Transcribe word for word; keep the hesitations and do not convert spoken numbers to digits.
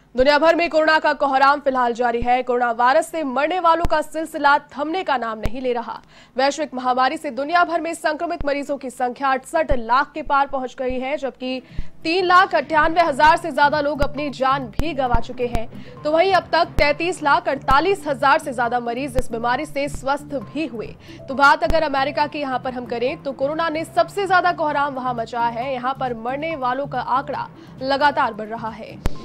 दुनिया भर में कोरोना का कोहराम फिलहाल जारी है। कोरोना वायरस से मरने वालों का सिलसिला थमने का नाम नहीं ले रहा। वैश्विक महामारी से दुनिया भर में संक्रमित मरीजों की संख्या अड़सठ लाख के पार पहुंच गई है, जबकि तीन लाख अट्ठानवे हजार से ज्यादा लोग अपनी जान भी गंवा चुके हैं। तो वहीं अब तक तैंतीस लाख अड़तालीस हजार से ज्यादा मरीज इस बीमारी से स्वस्थ भी हुए। तो बात अगर अमेरिका की यहाँ पर हम करें तो कोरोना ने सबसे ज्यादा कोहराम वहां मचाया है। यहाँ पर मरने वालों का आंकड़ा लगातार बढ़ रहा है।